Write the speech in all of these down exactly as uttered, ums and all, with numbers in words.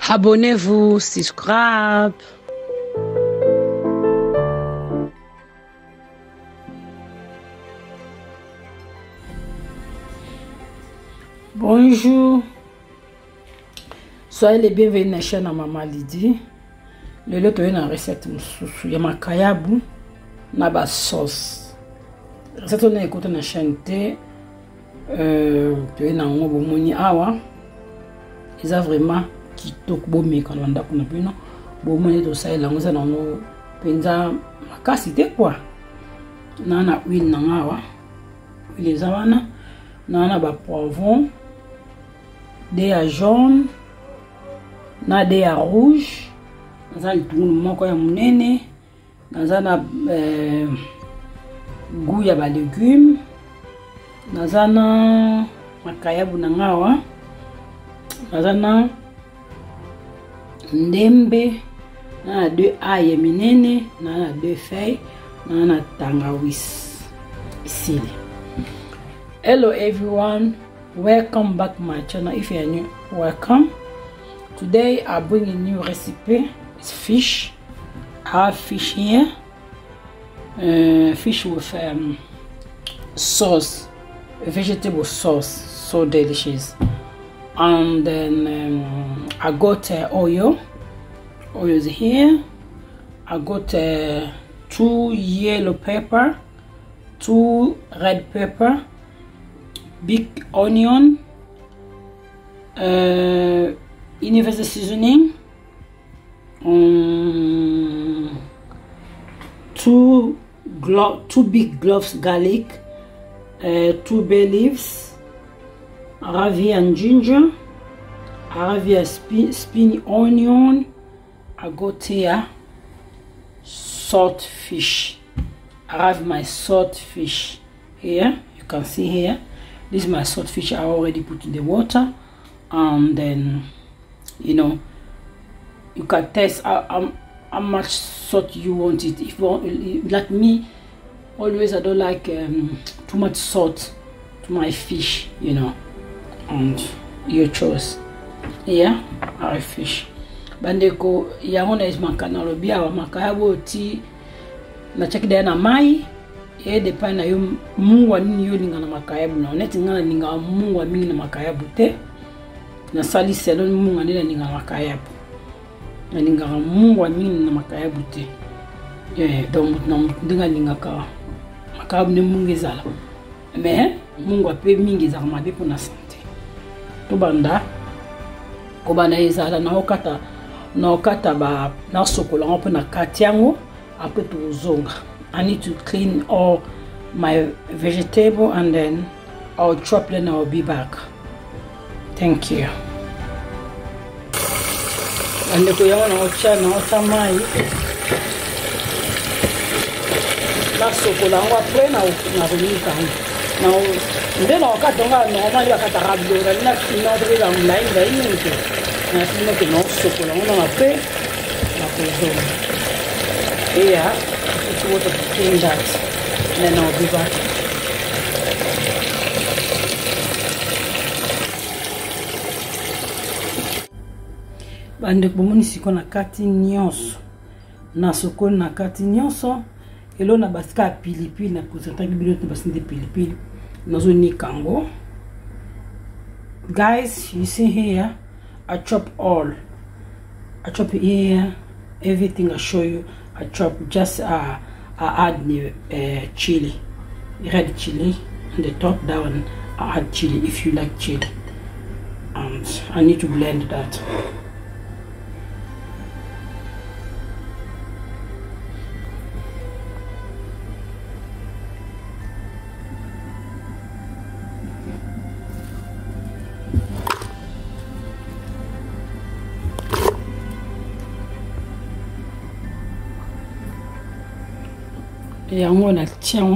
Abonnez-vous, subscribe. Bonjour. Soyez les bienvenus à la chaîne Maman Lydie. Le lot est une recette moussou. Ya makayabu na ba sauce. Recette on écoute na chaîne T. Euh, tu es na ngobo moni awa. Ils a vraiment kitoko bomé quand on a kuna bino. Bo moni to sai la ngoza na ngo penza makasi te quoi. Na na huile na ngawa. Huile zawana. Na na ba poivron. Des à jaune. Na des à rouge. Naza litungulu moko ya munene. Naza na euh, goût ya ba légumes. Naza na makayabu na ngawa. Naza na ndembe. Na deux ail minene. Na deux feuilles. Na tangawizi. Ici. Hello everyone. Welcome back to my channel. If you are new, welcome. Today I bring a new recipe. It's fish. I have fish here. Uh, fish with um, sauce, vegetable sauce, so delicious. And then um, I got uh, oil. Oil is here. I got uh, two yellow pepper, two red pepper, big onion, uh, universal seasoning, um, two glo two big cloves garlic, uh, two bay leaves, ravi and ginger, ravi and spin spinny onion. I got here salt fish. I have my salt fish here. You can see here. This is my salt fish. I already put in the water, and then you know you can taste how, how, how much salt you want it. If you want, like me, always I don't like um, too much salt to my fish, you know, and your choice. Yeah, our fish. Bandeko yaona is makanalo bia wa makayabo ti na check there na mai. E depa na yo mungwa nini yo linga na makayabu na oneti ngana linga mungwa mingi na makayabu te na sali selon mungwa nila linga na makayabu na linga mungwa mingi na makayabu te eh donc na ndinga linga ka makayabu ne mungi zala mais mungwa pe mingi za mabe pour na santé to banda ko bana ezala na okata na okata ba na sokola on peut na katiango après to zonga. I need to clean all my vegetable and then I'll chop them and I'll be back. Thank you. And the kuya na ocha na ocha mai. La sokola ngwa pre na na kunika. Na ndeno okatonga no mali akata rablo na na de la online ba yinke. Na sino ke no sokola ngwa pre na kuzo. Yeah. Water to clean that, and then I'll be back. Bande bomoni siko na kati nyonso na soko na kati nyonso elo na basika pilipili na kozata bibilo to basinde pilipili nazo ni kango. Guys, you see here I chop all. I chop here everything I show you. I chop just uh I add the uh, chili, red chili on the top. Down I add chili if you like chili, and I need to blend that. Et on a tiens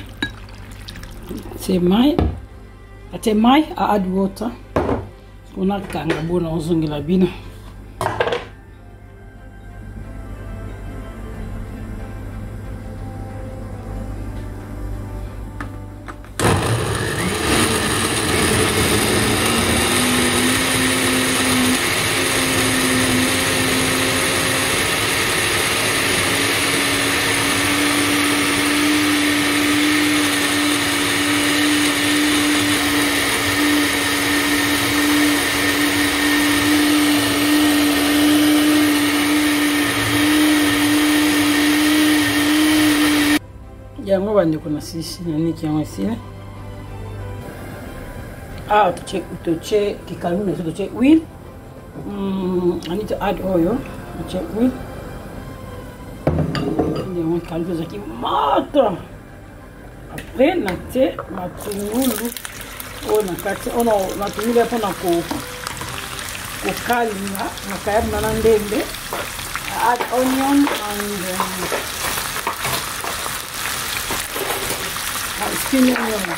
c'est mai c'est mai à add water on a kanga bona ozongi la bina bande kuna sisi nani kiango sile. Ah, to check to check kikalune to check wheel. Mm, I need to add oil. To check wheel. Ndio on kalve zaki moto. Après na te matungulu ona kati ona matungulu hapo na ku kukalinga na kayab na ndembe. Add onion and um, and spinning onion.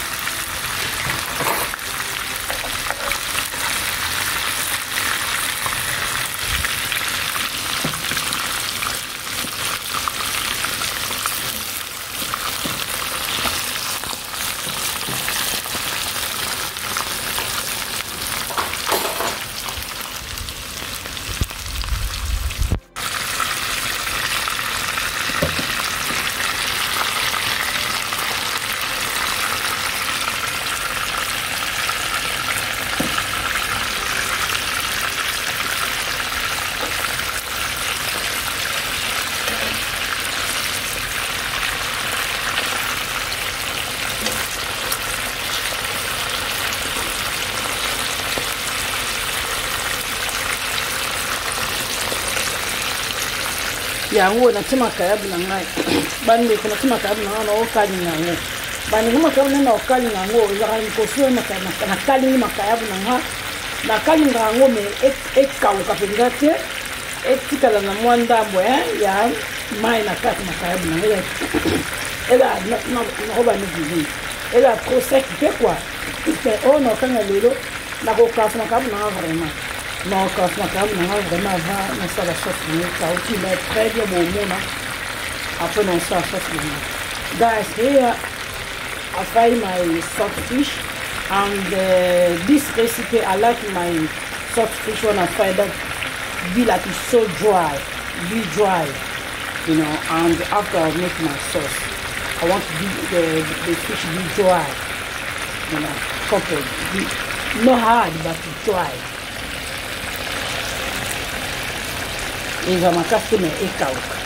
Yango na tima kayabu na ngai bandi kuna tima kayabu na ngano okali nango bandi kuma kayabu na okali nango zaka nikofiwe na na kali ni makayabu na nga na kali nango me ek ka ukapenga te etikala na mwanda mbwe ya mai na kati makayabu na nga ela na na roba ni bibi ela trop sec pe quoi c'est on a quand lelo na ko kafu na kayabu na vraiment. Non, quand je m'accorde, vraiment avant, on sait la sauce de ça aussi, mais très bien bon moment. Après, on sait la sauce de guys, here I fry my saltfish, and uh, this recipe I like my saltfish when I fry that be like it's so dry, be dry, you know. And after I make my sauce, I want to be the the fish be dry, you know, coupled, be not hard but dry. Iza makasi me ekauka.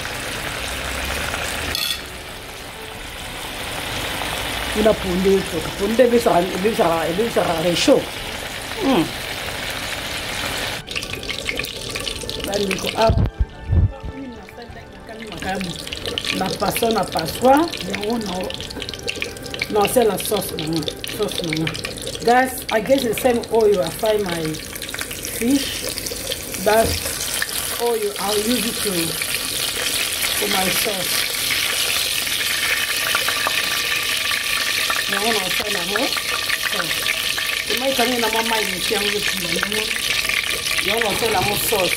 Ina punde ito. Punde bisa bisa bisa resho. Hmm. Bali ko up. Ina sasa kama makabu. Na paso na paswa. Yango na na c'est la sauce na sauce na. Guys, I guess the same oil I fry my fish. That's oil, I'll use it to for my sauce. Now I'll try na ho. So, my kanya na mama ni siya mo ni. Yo no tell am sauce.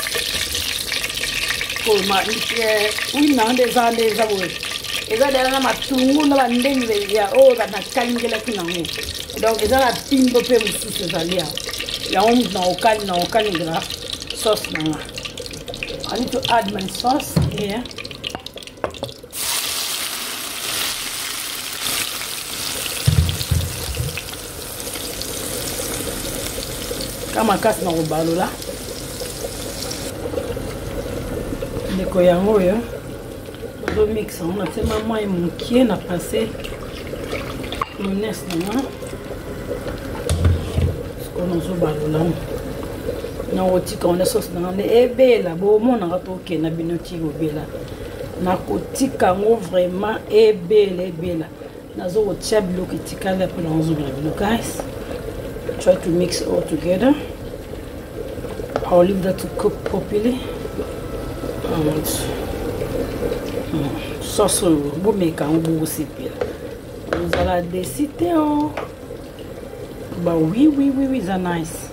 Ko ma eh we na nde za nde za bo. Eza dela na matungu na bandenge ya o da na kangela kinango. Donc eza la pingo pe mususu zalia. Ya on na okani na okani gra sauce na. I need to add my sauce here. Kama kasi na kubalo la. Ndeko yango yo. Do mix on a tema mai mukie na passer mayonnaise na. Kono zo balo la. Na otika on sauce na ne ebela bo mona gatoke na binoti obela na kotika ngo vraiment ebela ebela nazo otia biloko tikala pour nazo biloko guys. Try to mix it all together. I'll leave that to cook properly. And mm, sauce bo meka ngo sipela vous allez décider oh bah oui oui oui oui c'est nice.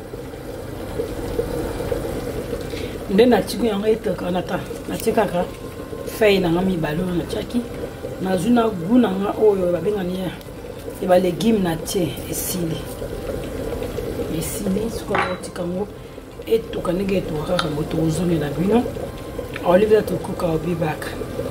Then I chicken and eat kanata. Na chika ka fei na ngami balo na chaki. Na zuna guna nga oyo babenga ni ya. E ba legume na tie esili. Esili siko otika ngo etu kanige etu kaka moto uzoni na bino. I'll leave that to cook. I'll be back.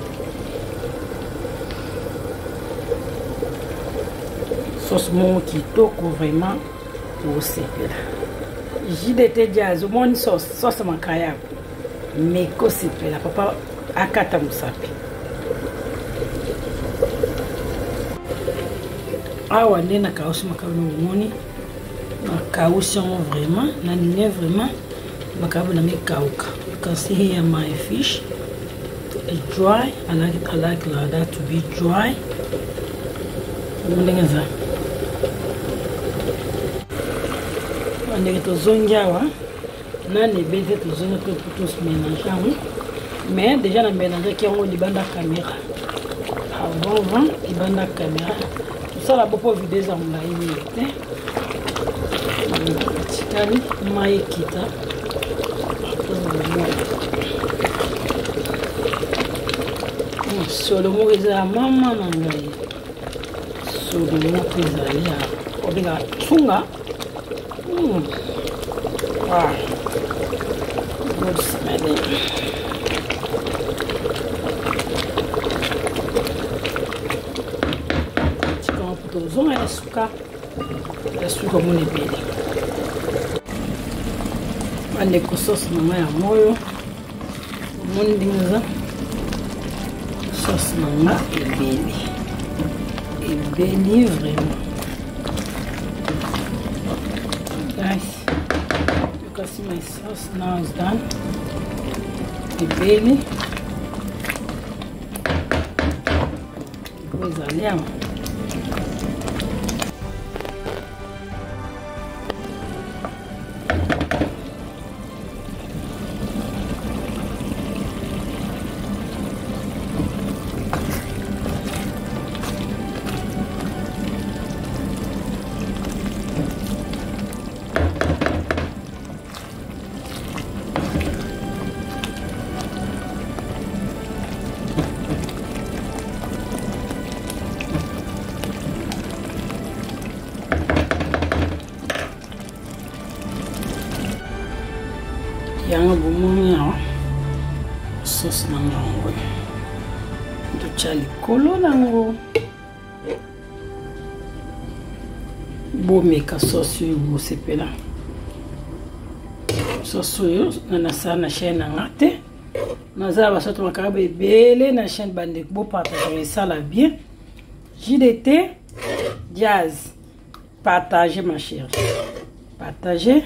Sauce mon kitoko vraiment au sepela. Jidete jazo mon sauce sauce makaya. Meko sepela papa akata musapi. awa nde na kausi makabu ngoni na kausi vraiment na nine vraiment makabu na mekauka. You can see here my fish is dry. I like it, I like that to be dry. Ndengeza ndenge tozongia awa na nebete tozongia to tous mélange mais déjà na mélange qui yango libanda caméra avant avant libanda caméra tout ça la bopo vidéo za mulai te tikali mai kita solo mo eza mama na ngai solo mo eza ya obenga tunga mm. Wow, good smelling. Chicken potozonga ya suka ya suka mo lebele ande ko sauce mama ya moyo mon dinga sauce mama ebele ebele vraiment guys. You can see my sauce now is done. The baby goes on. Yang bumunya sauce nango ndo chali kolo nango bomeka sauce yo sepela sauce yo na sana chaîne ngate naza ba soto makaba ebele na chaîne bande bo partager ça la bien J D T Jazz partager ma chérie partager.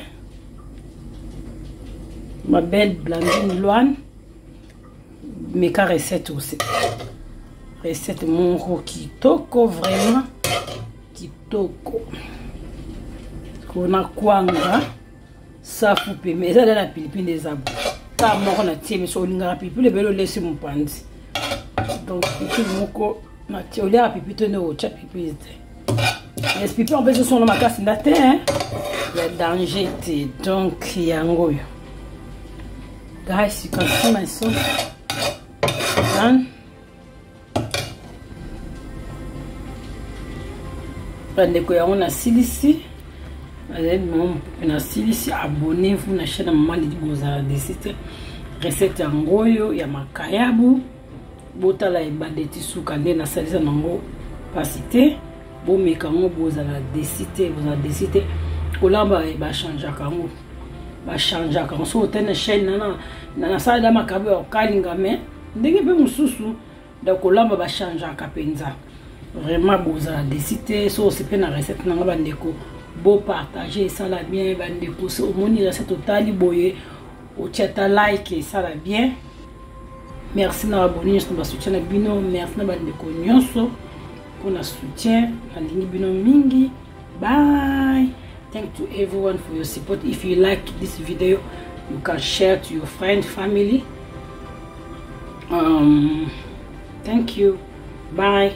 Ma belle Blandine Loane, mes cas recettes aussi. Recette mon kitoko vraiment kitoko. Kona kwanga safu pe mais ça la pilipine des abou. Ta moko na tie mais so linga pilipine belo laisser mon pandi. Donc pilipine moko na tie olia pilipine no cha pilipine. Les pilipine en fait sont na makasi ndate hein. Le danger te donc yango. Guys, you can see my sauce done. Bandeko yango na silisi. Allez, mon na silisi, abonnez-vous na chaîne Maman Lydie Bozala Desite. Recette yangoyo ya makayabu. Botala ebadeti suka nde na salisa nango pasite. Bo mekango Bozala Desite, Bozala Desite. Kolamba ba changer kango. Ba changer kango so tena chaîne nana na sala da makabu ya kalinga me ndenge pe mususu da kolamba ba changer ka penza. Vraiment Bozala Desite so c'est pe na recette nanga bandeko. Beau partager ça la bien bandeko so moni recette totali boye o chata like ça la bien. Merci na abonner sur ba soutien na bino, merci na bandeko nyonso pour na soutien na lingi bino mingi. Bye. Thank to everyone for your support. If you like this video, you can share to your friend, family. Um, thank you. Bye.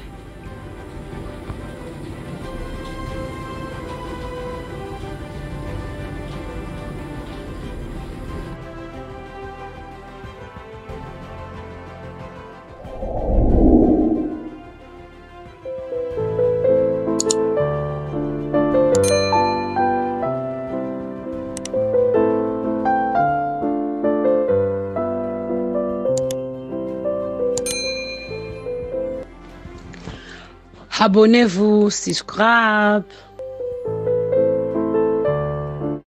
Abonnez-vous, subscribe.